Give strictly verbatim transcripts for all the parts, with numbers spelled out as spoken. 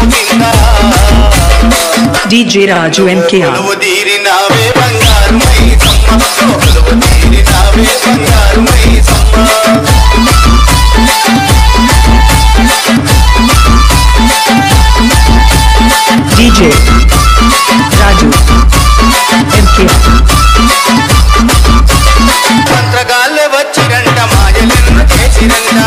D J Raju M K R D J Raju M K R మంత్రగాళ్ళే వచ్చిరంట మాయలెన్న చేసిరంట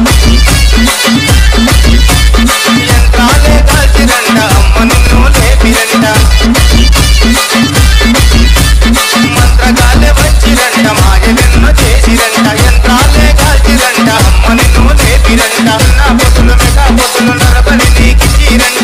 యంత్రాలే కాల్చిరంట అమ్మ నిన్ను లేపిరంట మంత్రగాళ్ళే వచ్చిరంట మాయలెన్న చేసిరంట యంత్రాలే కాల్చిరంట అమ్మ నిన్ను లేపిరంట నా పొతులు మెగా పొతులు నరబడి నీకిచ్చిరంట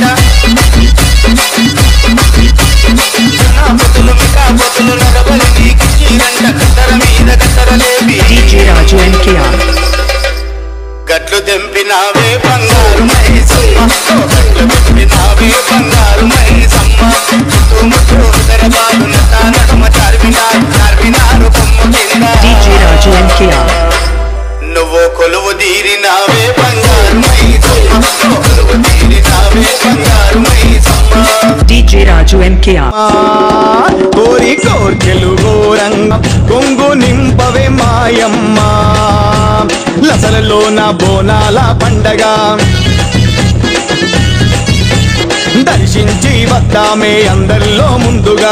నా పొతులు మెగా పొతులు నరబడి నీకిచ్చిరంట కత్తర మీద కత్తర లేపి D J Raju M K R గట్లు తెంపినావే బంగారు మైసమ్మ గట్లు తెంపినావే బంగారు మైసమ్మ తుమ్ముతూ తెరబాలు నట నడమ చార్మినారు చార్మినారు బొమ్మ కింద D J Raju M K R నువ్వు కొలువు తీరినావే బంగారు మైసమ్మ కొలువు తీరినావే బంగారు Maisamma D J Raju M K R కోరి కోర్కెలు గోరంగ కొంగు నింపవే మాయమ్మ లసలలో నా బోనాల పండగ దర్శించి వద్దామే అందరిలో ముందుగా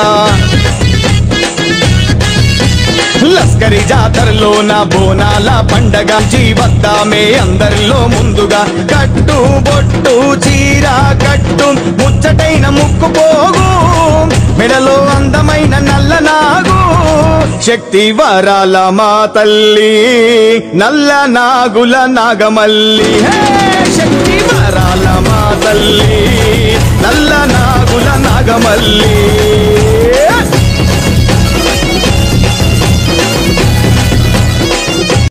లస్కరి జాతరలో నా బోనాల పండగ జీవద్దామే అందరిలో ముందుగా కట్టు బొట్టు చీర కట్టు ముచ్చటైన ముక్కు పోగు మెడలో అందమైన నల్ల నాగు శక్తి వరాల మా తల్లి నల్ల నాగుల నాగమల్లి శక్తి వరాల మా తల్లి నల్ల నాగుల నాగమల్లి